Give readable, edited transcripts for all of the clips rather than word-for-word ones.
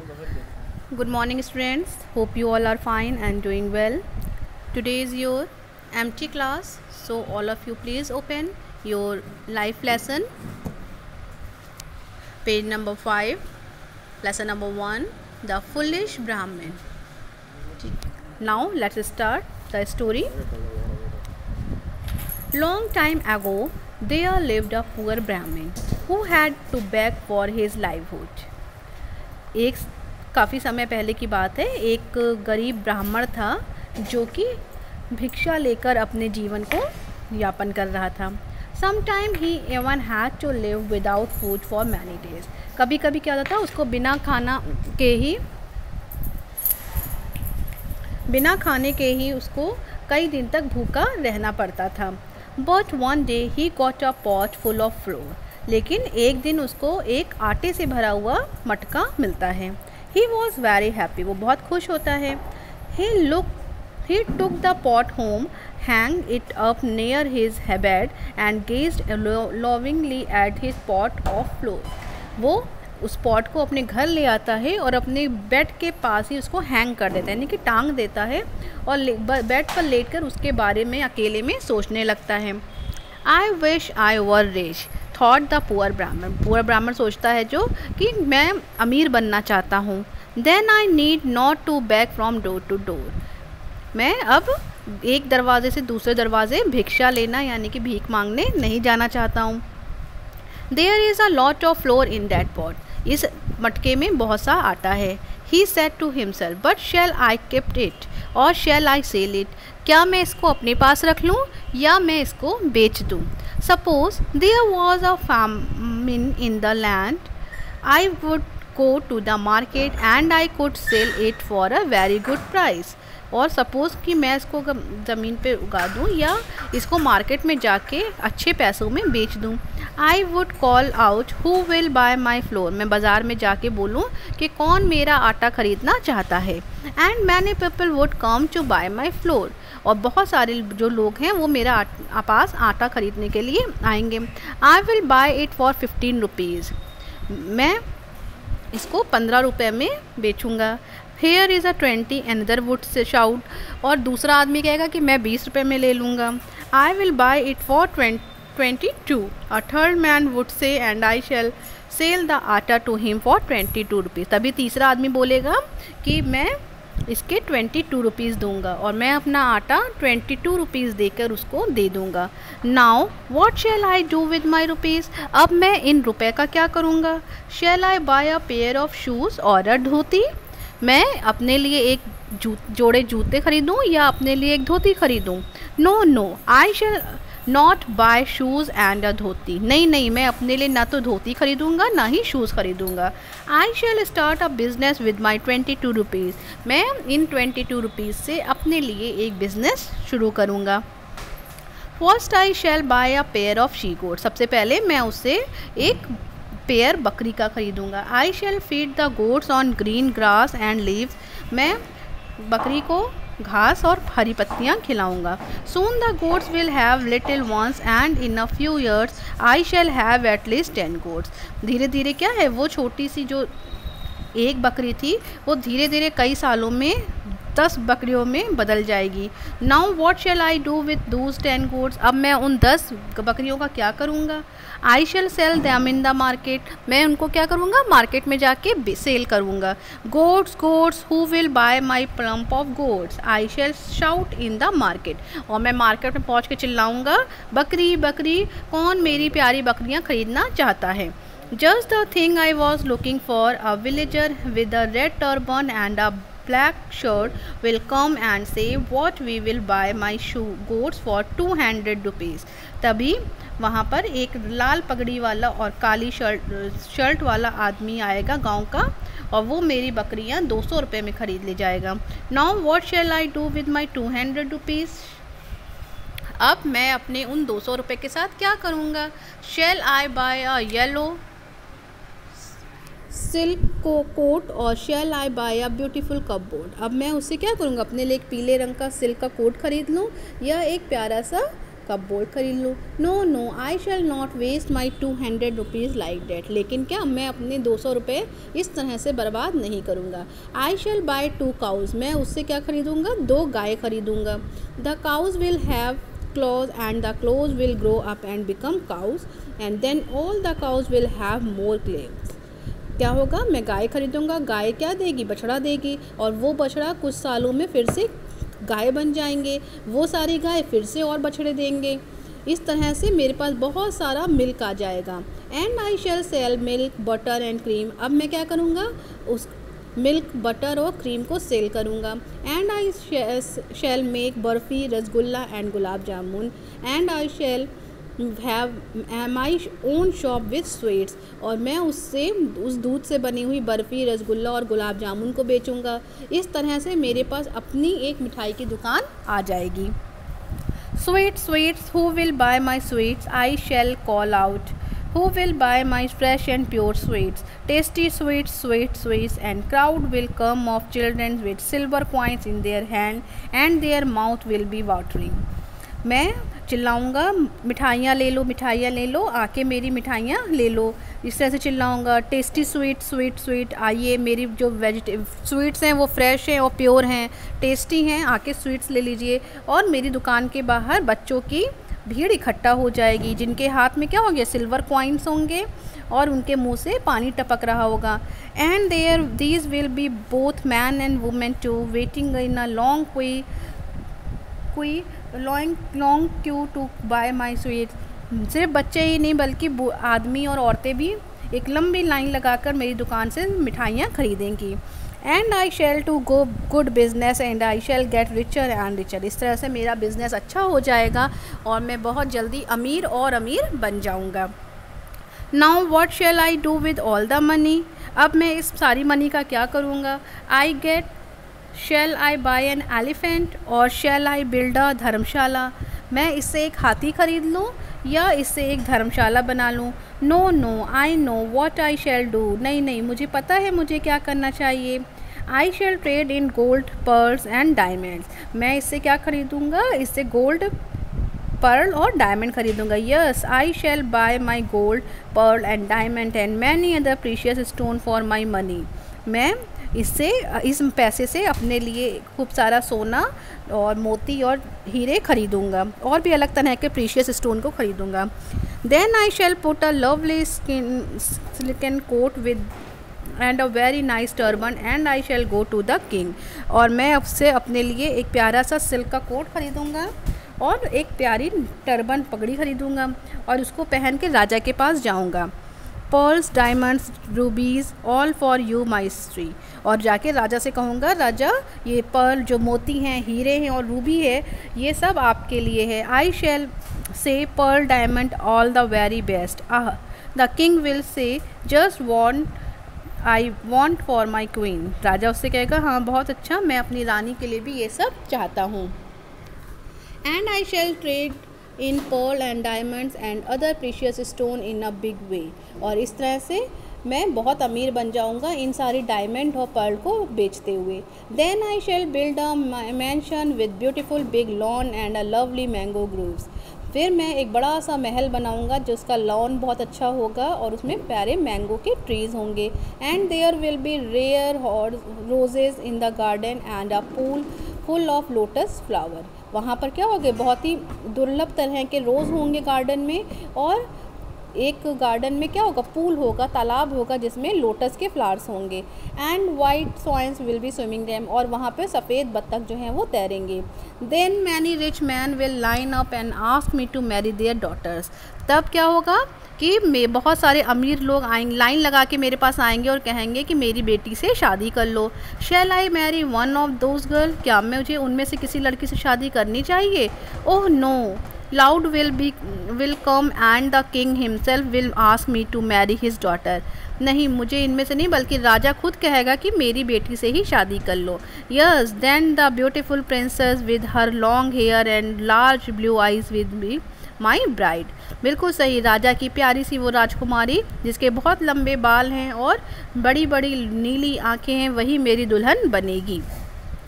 Good morning, students. Hope you all are fine and doing well. Today is your empty class, so all of you please open your life lesson, page number 5, lesson number 1, The Foolish Brahmin. Now let's start the story. Long time ago, there lived a poor Brahmin who had to beg for his livelihood. एक काफ़ी समय पहले की बात है, एक गरीब ब्राह्मण था जो कि भिक्षा लेकर अपने जीवन को यापन कर रहा था. Sometime he even had to live without food for many days. कभी कभी क्या होता था, उसको बिना खाने के ही उसको कई दिन तक भूखा रहना पड़ता था. But one day he got a pot full of flour. लेकिन एक दिन उसको एक आटे से भरा हुआ मटका मिलता है. He was very happy. वो बहुत खुश होता है. He took the pot home, hung it up near his bed and gazed lovingly at his pot of flour. वो उस पॉट को अपने घर ले आता है और अपने बेड के पास ही उसको हैंग कर देता है, यानी कि टांग देता है और बेड पर लेटकर उसके बारे में अकेले में सोचने लगता है. I wish I were rich, thought the poor Brahmin. पूरा ब्राह्मण सोचता है जो कि मैं अमीर बनना चाहता हूँ. Then I need not to beg from door to door. मैं अब एक दरवाजे से दूसरे दरवाजे भिक्षा लेना यानी कि भीख मांगने नहीं जाना चाहता हूँ. There is a lot of flour in that pot. इस मटके में बहुत सा आटा है. He said to himself, but shall I keep it or shall I sell it? क्या मैं इसको अपने पास रख लूँ या मैं इसको बेच दूँ? Suppose there was a famine in the land, I would go to the market and I could sell it for a very good price. और सपोज़ कि मैं इसको ज़मीन पे उगा दूँ या इसको मार्केट में जाके अच्छे पैसों में बेच दूँ. I would call out who will buy my flour. मैं बाज़ार में जाके बोलूँ कि कौन मेरा आटा ख़रीदना चाहता है. And many people would come to buy my flour. और बहुत सारे जो लोग हैं वो मेरा पास आटा ख़रीदने के लिए आएंगे. I will buy it for 15 rupees. मैं इसको 15 रुपये में बेचूँगा. Here is a 20. Another would say shout. और दूसरा आदमी कहेगा कि मैं 20 रुपये में ले लूँगा. I will buy it for 22. A third man would say and I shall sell the atta to him for 22 rupees. तभी तीसरा आदमी बोलेगा कि मैं इसके 22 रुपीज़ दूँगा और मैं अपना आटा 22 रुपीज़ देकर उसको दे दूँगा. Now what shall I do with my rupees. अब मैं इन रुपए का क्या करूँगा. Shall I buy a pair of shoes और अ धोती. मैं अपने लिए एक जोड़े जूते खरीदूं या अपने लिए एक धोती खरीदूं. No I shall not buy shoes and a dhoti. नहीं, मैं अपने लिए ना तो धोती खरीदूंगा ना ही शूज़ खरीदूंगा. I shall start a business with my 22 rupees. मैं इन 22 रुपीज़ से अपने लिए एक बिज़नेस शुरू करूंगा. First I shall buy a pair of she goat. सबसे पहले मैं उससे एक पेयर बकरी का खरीदूंगा. I shall feed the goats on green grass and leaves. मैं बकरी को घास और हरी पत्तियाँ खिलाऊंगा. Soon the goats will have little ones and in a few years I shall have at least 10 goats. धीरे धीरे क्या है, वो छोटी सी जो एक बकरी थी वो धीरे धीरे कई सालों में 10 बकरियों में बदल जाएगी. Now what shall I do with those 10 goats. अब मैं उन 10 बकरियों का क्या करूँगा. I shall sell them in the market. मैं उनको क्या करूँगा, मार्केट में जाके सेल करूँगा. Goats who will buy my plump of goats. I shall shout in the market. और मैं मार्केट में पहुँच के चिल्लाऊँगा, बकरी बकरी, कौन मेरी प्यारी बकरियाँ खरीदना चाहता है. Just the thing I was looking for. A villager with a red turban and a black shirt will come and say what we will buy my goats for 200 rupees. तभी वहाँ पर एक लाल पगड़ी वाला और काली शर्ट वाला आदमी आएगा गांव का और वो मेरी बकरियाँ 200 रुपये में ख़रीद ले जाएगा. Now what shall I do with my 200 rupees. अब मैं अपने उन 200 रुपये के साथ क्या करूँगा. Shall I buy a yellow silk coat और shall I buy a beautiful cupboard. अब मैं उससे क्या करूँगा, अपने लिए एक पीले रंग का सिल्क का कोट खरीद लूँ या एक प्यारा सा कप बोर्ड खरीद लूँ। No no I shall not waste my 200 rupees like that. लेकिन क्या मैं अपने 200 रुपये इस तरह से बर्बाद नहीं करूँगा। I shall buy 2 cows. मैं उससे क्या खरीदूँगा? 2 गाय खरीदूँगा। The cows will have claws and the claws will grow up and become cows and then all the cows will have more claws। क्या होगा? मैं गाय खरीदूँगा, गाय क्या देगी? बछड़ा देगी, और वो बछड़ा कुछ सालों में फिर से गाय बन जाएंगे, वो सारी गाय फिर से और बछड़े देंगे। इस तरह से मेरे पास बहुत सारा मिल्क आ जाएगा। And I shall sell milk butter and cream. अब मैं क्या करूँगा? उस मिल्क बटर और क्रीम को सेल करूँगा। And I shall make barfi rasgulla and gulab jamun. And I shall have my own shop with sweets. और मैं उससे उस दूध से बनी हुई बर्फ़ी रसगुल्ला और गुलाब जामुन को बेचूँगा। इस तरह से मेरे पास अपनी एक मिठाई की दुकान आ जाएगी। Sweets sweets who will buy my sweets I shall call out. Who will buy my fresh and pure sweets? Tasty sweets, sweet sweets, and crowd will come of children with silver coins in their hand, and their mouth will be watering। मैं चिल्लाऊँगा, मिठाइयाँ ले लो, मिठाइयाँ ले लो, आके मेरी मिठाइयाँ ले लो। इस तरह से चिल्लाऊँगा। टेस्टी स्वीट स्वीट स्वीट, आइए मेरी जो स्वीट्स हैं वो फ्रेश हैं और प्योर हैं, टेस्टी हैं, आके स्वीट्स ले लीजिए। और मेरी दुकान के बाहर बच्चों की भीड़ इकट्ठा हो जाएगी, जिनके हाथ में क्या होंगे? सिल्वर कॉइन्स होंगे, और उनके मुंह से पानी टपक रहा होगा। And there these will be both man and women too waiting in a long queue to buy my sweets. सिर्फ बच्चे ही नहीं बल्कि आदमी और औरतें भी एक लंबी लाइन लगाकर मेरी दुकान से मिठाइयाँ खरीदेंगी। And I shall to go good business and I shall get richer and richer. इस तरह से मेरा बिज़नेस अच्छा हो जाएगा और मैं बहुत जल्दी अमीर और अमीर बन जाऊंगा। Now what shall I do with all the money. अब मैं इस सारी मनी का क्या करूँगा? I get shall I buy an elephant और शैल आई बिल्ड अ धर्मशाला। मैं इससे एक हाथी खरीद लूँ या इससे एक धर्मशाला बना लूँ? No no I know what I shall do. नहीं नहीं, मुझे पता है मुझे क्या करना चाहिए। I shall trade in gold pearls and diamonds. मैं इससे क्या खरीदूँगा? इससे गोल्ड पर्ल और डायमंड खरीदूँगा। Yes I shall buy my gold pearl and diamond and many other precious stone for my money. मैं इससे इस पैसे से अपने लिए खूब सारा सोना और मोती और हीरे खरीदूँगा, और भी अलग तरह के प्रीशियस स्टोन को खरीदूँगा। Then I shall put a lovely silken coat with and a very nice turban and I shall go to the king. और मैं उससे अपने लिए एक प्यारा सा सिल्क का कोट खरीदूँगा और एक प्यारी टर्बन पगड़ी खरीदूँगा और उसको पहन के राजा के पास जाऊँगा। Pearls diamonds rubies all for you my स्ट्री। और जाके राजा से कहूँगा, राजा ये पर्ल जो मोती हैं, हीरे हैं और रूबी है, ये सब आपके लिए है। I shall say pearl diamond all the very best. The king will say just I want for my queen. राजा उससे कहेगा, हाँ बहुत अच्छा, मैं अपनी रानी के लिए भी ये सब चाहता हूँ। And I shall trade in pearl and diamonds and other precious stone in a big way. और इस तरह से मैं बहुत अमीर बन जाऊंगा इन सारी डायमंड और पर्ल को बेचते हुए। Then I shall build a mansion with beautiful big lawn and a lovely mango groves. फिर मैं एक बड़ा सा महल बनाऊंगा जिसका लॉन बहुत अच्छा होगा और उसमें प्यारे मैंगो के ट्रीज़ होंगे। And there will be rare roses in the garden and a pool full of lotus flower. वहाँ पर क्या होगा? बहुत ही दुर्लभ तरह के रोज़ होंगे गार्डन में, और एक गार्डन में क्या होगा? पूल होगा, तालाब होगा जिसमें लोटस के फ्लावर्स होंगे। And white swans will be swimming them. और वहाँ पे सफ़ेद बत्तख जो हैं वो तैरेंगे। Then many rich man will line up and ask me to marry their daughters. तब क्या होगा कि बहुत सारे अमीर लोग आएंगे, लाइन लगा के मेरे पास आएंगे और कहेंगे कि मेरी बेटी से शादी कर लो। Shall I marry one of those girl. क्या मुझे उनमें से किसी लड़की से शादी करनी चाहिए? Oh no, loud will come and the king himself will ask me to marry his daughter. नहीं, मुझे इनमें से नहीं बल्कि राजा खुद कहेगा कि मेरी बेटी से ही शादी कर लो। Yes then the beautiful princess with her long hair and large blue eyes with be my bride. बिल्कुल सही, राजा की प्यारी सी वो राजकुमारी जिसके बहुत लंबे बाल हैं और बड़ी बड़ी नीली आंखें हैं, वही मेरी दुल्हन बनेगी।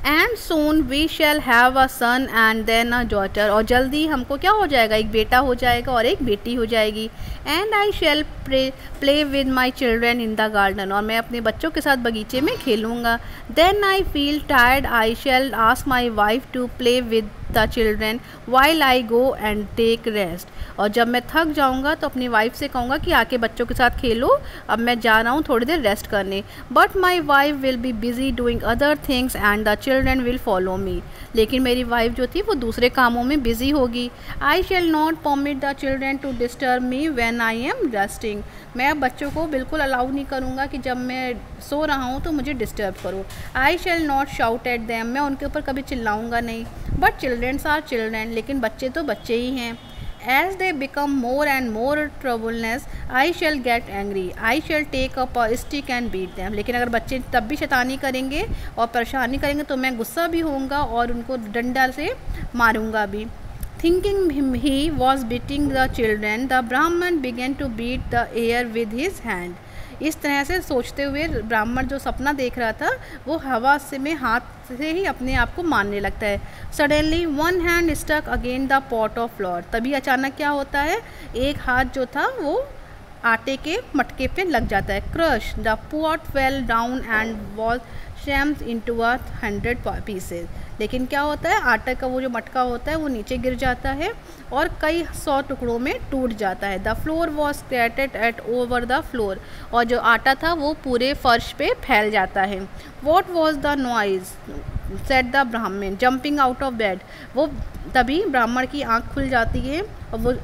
And soon we shall have a son and then a daughter, और जल्दी हमको क्या हो जाएगा, एक बेटा हो जाएगा और एक बेटी हो जाएगी। And I shall play with my children in the garden, और मैं अपने बच्चों के साथ बगीचे में खेलूँगा। Then I feel tired I shall ask my wife to play with the children while I go and take rest, और जब मैं थक जाऊँगा तो अपनी वाइफ से कहूँगा कि आके बच्चों के साथ खेलो, अब मैं जा रहा हूँ थोड़ी देर रेस्ट करने। But my wife will be busy doing other things and the children will follow me, लेकिन मेरी वाइफ जो थी वो दूसरे कामों में बिजी होगी। I shall not permit the children to disturb me when I am resting, मैं अब बच्चों को बिल्कुल अलाउ नहीं करूँगा कि जब मैं सो रहा हूँ तो मुझे डिस्टर्ब करो। I shall not shout at them, मैं उनके ऊपर कभी चिल्लाऊँगा नहीं। बट चिल्ड्रेन्स आर चिल्ड्रेन, लेकिन बच्चे तो बच्चे ही हैं। As they become more and more troubleness, I shall get angry. I shall take up a stick and beat them. लेकिन अगर बच्चे तब भी शैतानी करेंगे और परेशानी करेंगे तो मैं गुस्सा भी होऊंगा और उनको डंडा से मारूंगा भी। Thinking he was beating the children, the Brahman began to beat the air with his hand. इस तरह से सोचते हुए ब्राह्मण जो सपना देख रहा था वो हवा से में हाथ से ही अपने आप को मारने लगता है। Suddenly one hand stuck again the pot of flour, तभी अचानक क्या होता है, एक हाथ जो था वो आटे के मटके पे लग जाता है। Crush the pot fell down and was smashed into 100 pieces, लेकिन क्या होता है, आटा का वो जो मटका होता है वो नीचे गिर जाता है और कई 100 टुकड़ों में टूट जाता है। The flour was scattered at over the floor, और जो आटा था वो पूरे फर्श पे फैल जाता है। What was the noise said the Brahmin jumping out of bed, वो तभी ब्राह्मण की आँख खुल जाती है और वो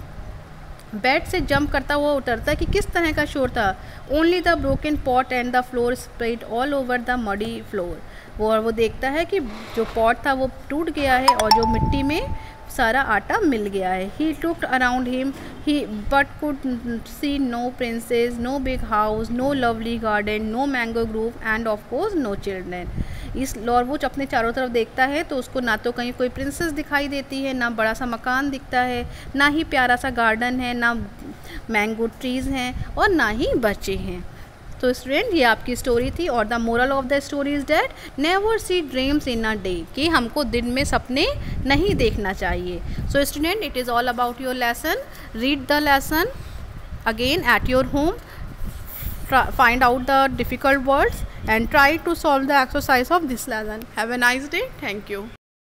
बेड से जंप करता हुआ उतरता है कि किस तरह का शोर था। Only the broken pot and the flour spread all over the muddy floor, वो देखता है कि जो पॉट था वो टूट गया है और जो मिट्टी में सारा आटा मिल गया है। He looked around him he but could see no princess, no big house, no lovely garden, no mango grove and of course no children. इस लॉर्वुच अपने चारों तरफ देखता है तो उसको ना तो कहीं कोई प्रिंसेस दिखाई देती है, ना बड़ा सा मकान दिखता है, ना ही प्यारा सा गार्डन है, ना मैंगो ट्रीज़ हैं और ना ही बच्चे हैं। तो स्टूडेंट ये आपकी स्टोरी थी और the moral of the story is that never see dreams in a day, कि हमको दिन में सपने नहीं देखना चाहिए। So student it is all about your lesson, read the lesson again at your home, find out the difficult words and try to solve the exercise of this lesson. Have a nice day. Thank you.